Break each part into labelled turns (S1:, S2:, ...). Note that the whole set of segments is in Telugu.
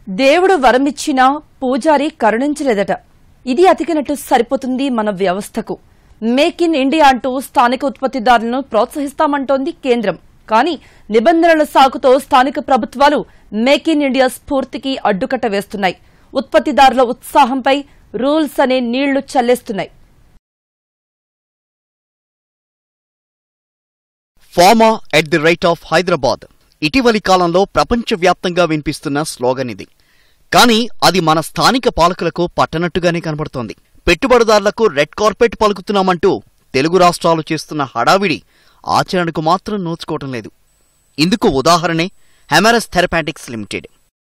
S1: దేవుడు వరమిచ్చినా పూజారి కరుణించలేదట. ఇది అతికినట్టు సరిపోతుంది మన వ్యవస్థకు. మేక్ ఇన్ ఇండియా అంటూ స్థానిక ఉత్పత్తిదారులను ప్రోత్సహిస్తామంటోంది కేంద్రం. కానీ నిబంధనల సాకుతో స్థానిక ప్రభుత్వాలు మేక్ ఇన్ ఇండియా స్ఫూర్తికి అడ్డుకట్ట వేస్తున్నాయి. ఉత్పత్తిదారుల ఉత్సాహంపై రూల్స్ అనే నీళ్లు చల్లేస్తున్నాయి.
S2: Pharma at the right of Hyderabad ఇటీవలి కాలంలో ప్రపంచవ్యాప్తంగా వినిపిస్తున్న స్లోగన్ ఇది. కానీ అది మన స్థానిక పాలకులకు పట్టనట్టుగానే కనబడుతోంది. పెట్టుబడిదారులకు రెడ్ కార్పెట్ పలుకుతున్నామంటూ తెలుగు రాష్ట్రాలు చేస్తున్న హడావిడి ఆచరణకు మాత్రం నోచుకోవటం లేదు. ఇందుకు ఉదాహరణే హెమరస్ థెరపాటిక్స్ లిమిటెడ్.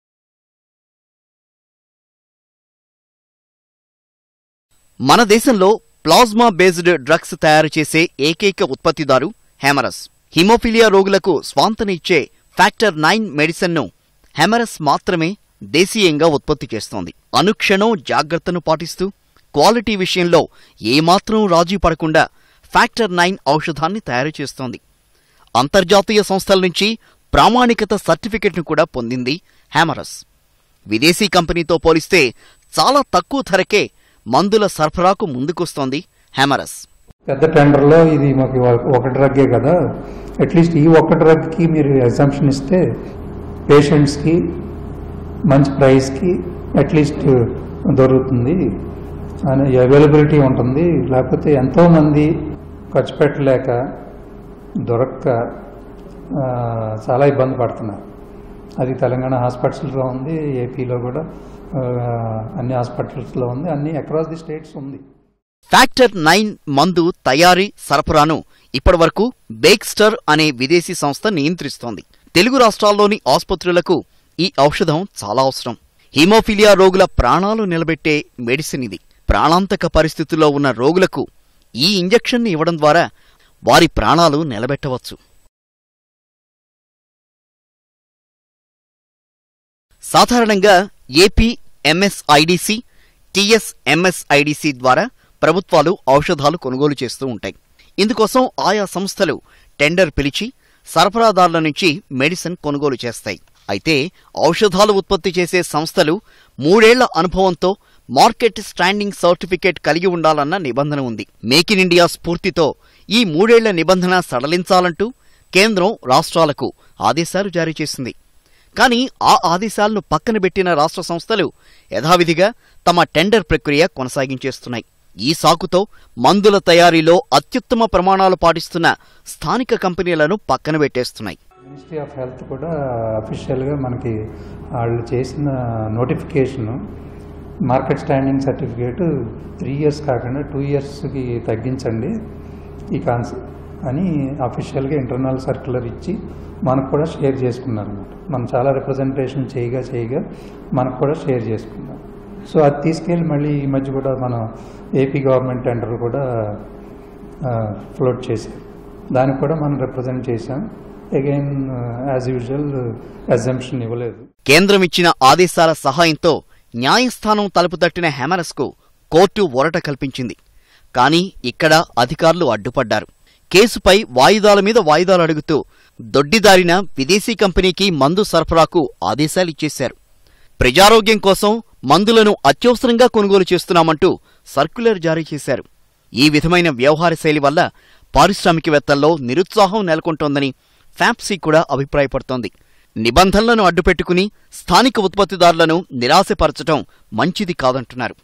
S2: మన దేశంలో ప్లాజ్మా బేస్డ్ డ్రగ్స్ తయారు చేసే ఏకైక ఉత్పత్తిదారు హెమరస్. హిమోఫిలియా రోగులకు స్వాంతన ఇచ్చే ఫ్యాక్టర్ 9 మెడిసిన్ను హెమరస్ మాత్రమే దేశీయంగా ఉత్పత్తి చేస్తోంది. అనుక్షణం జాగ్రత్తను పాటిస్తూ క్వాలిటీ విషయంలో ఏమాత్రం రాజీ పడకుండా ఫ్యాక్టర్ 9 ఔషధాన్ని తయారు చేస్తోంది. అంతర్జాతీయ సంస్థల నుంచి ప్రామాణికత సర్టిఫికెట్ను కూడా పొందింది హెమరస్. విదేశీ కంపెనీతో పోలిస్తే చాలా తక్కువ ధరకే మందుల సరఫరాకు ముందుకొస్తోంది హెమరస్.
S3: పెద్ద టెండర్లో ఇది మాకు ఒక డ్రగ్గే కదా, అట్లీస్ట్ ఈ ఒక్క డ్రగ్కి మీరు ఎగ్జామ్షన్ ఇస్తే పేషెంట్స్కి మంచి ప్రైస్కి అట్లీస్ట్ దొరుకుతుంది అని అవైలబిలిటీ ఉంటుంది. లేకపోతే ఎంతోమంది ఖర్చు పెట్టలేక దొరక్క చాలా ఇబ్బంది పడుతున్నారు. అది తెలంగాణ హాస్పిటల్స్లో ఉంది, ఏపీలో కూడా అన్ని హాస్పిటల్స్లో ఉంది, అన్ని అక్రాస్ ది స్టేట్స్ ఉంది.
S2: ఫ్యాక్టర్ 9 మందు తయారీ సరఫరాను ఇప్పటివరకు బేక్స్టర్ అనే విదేశీ సంస్థ నియంత్రిస్తోంది. తెలుగు రాష్ట్రాల్లోని ఆసుపత్రులకు ఈ ఔషధం చాలా అవసరం. హిమోఫిలియా రోగుల ప్రాణాలు నిలబెట్టే మెడిసిన్ ఇది. ప్రాణాంతక పరిస్థితుల్లో ఉన్న రోగులకు ఈ ఇంజెక్షన్ని ఇవ్వడం ద్వారా వారి ప్రాణాలు నిలబెట్టవచ్చు. సాధారణంగా ఏపీ ఎంఎస్ఐడిసి, టీఎస్ఎంఎస్ఐడిసి ద్వారా ప్రభుత్వాలు ఔషధాలు కొనుగోలు చేస్తూ ఉంటాయి. ఇందుకోసం ఆయా సంస్థలు టెండర్ పిలిచి సరఫరాదారుల నుంచి మెడిసిన్ కొనుగోలు చేస్తాయి. అయితే ఔషధాలు ఉత్పత్తి చేసే సంస్థలు 3 ఏళ్ల అనుభవంతో మార్కెట్ స్టాండింగ్ సర్టిఫికేట్ కలిగి ఉండాలన్న నిబంధన ఉంది. మేక్ ఇన్ ఇండియా స్ఫూర్తితో ఈ 3 ఏళ్ల నిబంధన సడలించాలంటూ కేంద్రం రాష్ట్రాలకు ఆదేశాలు జారీ చేసింది. కానీ ఆ ఆదేశాలను పక్కన పెట్టిన రాష్ట్ర సంస్థలు యథావిధిగా తమ టెండర్ ప్రక్రియ కొనసాగించేస్తున్నాయి. ఈ సాకుతో మందుల తయారీలో అత్యుత్తమ ప్రమాణాలు పాటిస్తున్న స్థానిక కంపెనీలను పక్కన పెట్టేస్తున్నాయి.
S3: మినిస్ట్రీ ఆఫ్ హెల్త్ కూడా అఫీషియల్గా మనకి వాళ్ళు చేసిన notification market standing certificate 3 years కాకుండా 2 yearsకి తగ్గించండి ఈ కాన్సెప్ట్ అని అఫీషియల్గా ఇంటర్నల్ సర్క్యులర్ ఇచ్చి మనకు కూడా షేర్ చేసుకున్నారు అన్నమాట. మనం చాలా రిప్రజెంటేషన్ చేయగా మనకు కూడా షేర్ చేసుకున్నారు. సో అది తీసుకెళ్ళి మళ్ళీ ఈ మధ్య కూడా మనం ఏపీ గవర్నమెంట్ టెండర్ కూడా ఫ్లోట్ చేశారు. దానికి కూడా మనం రిప్రజెంట్ చేశాం. అగైన్ యాజ్ యూజువల్ ఎగ్జంప్షన్ ఇవ్వలేదు.
S2: కేంద్రం ఇచ్చిన ఆదేశాల సహాయంతో న్యాయస్థానం తలుపు తట్టిన హెమరస్కు కోర్టు ఊరట కల్పించింది. కానీ ఇక్కడ అధికారులు అడ్డుపడ్డారు. కేసుపై వాయిదాల మీద వాయిదాలు అడుగుతూ దొడ్డిదారిన విదేశీ కంపెనీకి మందు సరఫరాకు ఆదేశాలిచ్చేశారు. ప్రజారోగ్యం కోసం మందులను అత్యవసరంగా కొనుగోలు చేస్తున్నామంటూ సర్క్యులర్ జారీ చేశారు. ఈ విధమైన వ్యవహార శైలి వల్ల పారిశ్రామికవేత్తల్లో నిరుత్సాహం నెలకొంటోందని ఫ్యాప్సీ కూడా అభిప్రాయపడుతోంది. నిబంధనలను అడ్డుపెట్టుకుని స్థానిక ఉత్పత్తిదారులను నిరాశపరచడం మంచిది కాదంటున్నారు.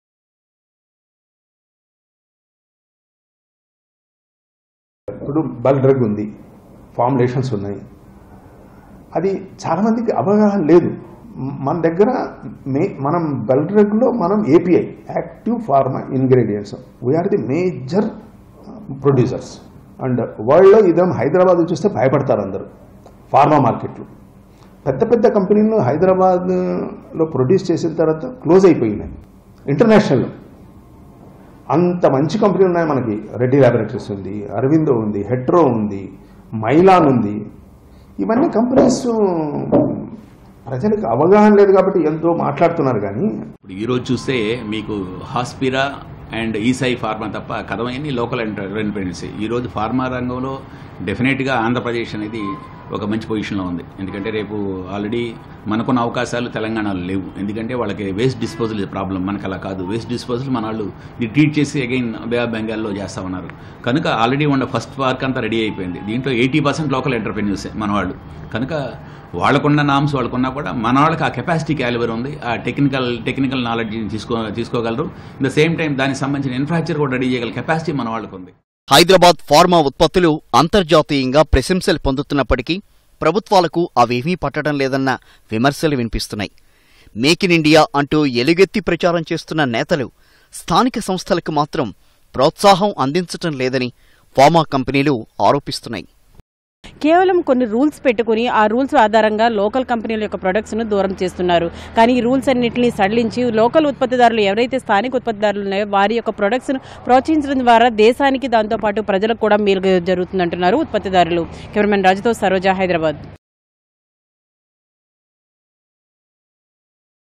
S4: ఇప్పుడు బల్క్ డ్రగ్ ఉంది, ఫార్ములేషన్స్ ఉన్నాయి, అది చాలామందికి అవగాహన లేదు. మన దగ్గర మనం బల్క్ డ్రగ్లో మనం API active pharma ingredients we are the major producers and వరల్డ్లో ఇదేం హైదరాబాద్ చూస్తే భయపడతారు అందరూ. ఫార్మా మార్కెట్లు పెద్ద పెద్ద కంపెనీలు హైదరాబాద్లో ప్రొడ్యూస్ చేసిన తర్వాత క్లోజ్ అయిపోయినాయి. ఇంటర్నేషనల్లో అంత మంచి కంపెనీలు ఉన్నాయి మనకి. రెడ్డి ల్యాబొరేటరీస్ ఉంది, అరవిందో ఉంది, హెట్రో ఉంది, మైలాన్ ఉంది. ఇవన్నీ కంపెనీస్ ప్రజలకు అవగాహన లేదు కాబట్టి ఎంతో మాట్లాడుతున్నారు. కానీ
S5: ఇప్పుడు ఈరోజు చూస్తే మీకు హాస్పిరా అండ్ ఈసాయి ఫార్మా తప్ప కథమైంది లోకల్ ఎంటర్ప్రెన్యూర్స్. ఈరోజు ఫార్మా రంగంలో డెఫినెట్గా ఆంధ్రప్రదేశ్ అనేది ఒక మంచి పొజిషన్లో ఉంది. ఎందుకంటే రేపు ఆల్రెడీ మనకున్న అవకాశాలు తెలంగాణలో లేవు. ఎందుకంటే వాళ్ళకి వేస్ట్ డిస్పోజల్ ప్రాబ్లం, మనకు అలా కాదు. వేస్ట్ డిస్పోజల్ మన వాళ్ళు ట్రీట్ చేసి అగైన్ బే ఆఫ్ బెంగాల్లో చేస్తామన్నారు. కనుక ఆల్రెడీ ఉన్న ఫస్ట్ వర్క్ అంతా రెడీ అయిపోయింది. దీంట్లో 80% లోకల్ ఎంటర్ప్రెన్యూర్సే మన వాళ్ళు. కనుక వాళ్ళకున్న నామ్స్ వాళ్ళకున్నా కూడా మన వాళ్ళకి ఆ కెపాసిటీ క్యాలిబర్ ఉంది, ఆ టెక్నికల్ నాలెడ్జ్ తీసుకోగలరు. ఇన్ ద సేమ్ టైం దానికి సంబంధించిన ఇన్ఫ్రాస్ట్రక్చర్ కూడా రెడీ చేయగల కెపాసిటీ మన వాళ్ళకు ఉంది.
S2: హైదరాబాద్ ఫార్మా ఉత్పత్తులు అంతర్జాతీయంగా ప్రశంసలు పొందుతున్నప్పటికీ ప్రభుత్వాలకు అవేమీ పట్టడం లేదన్న విమర్శలు వినిపిస్తున్నాయి. మేక్ ఇన్ ఇండియా అంటూ ఎలుగెత్తి ప్రచారం చేస్తున్న నేతలు స్థానిక సంస్థలకు మాత్రం ప్రోత్సాహం అందించటం లేదని ఫార్మా కంపెనీలు ఆరోపిస్తున్నాయి.
S6: కేవలం కొన్ని రూల్స్ పెట్టుకుని ఆ రూల్స్ ఆధారంగా లోకల్ కంపెనీల యొక్క ప్రొడక్ట్స్ను దూరం చేస్తున్నారు. కానీ ఈ రూల్స్ అన్నింటినీ సడలించి లోకల్ ఉత్పత్తిదారులు ఎవరైతే స్థానిక ఉత్పత్తిదారులు ఉన్నాయో వారి యొక్క ప్రొడక్ట్స్ను ప్రోత్సహించడం ద్వారా దేశానికి దాంతోపాటు ప్రజలకు కూడా మేలు జరుగుతుందంటున్నారు ఉత్పత్తిదారులు. కెమెరామెన్ రాజుతో సరోజా, హైదరాబాద్.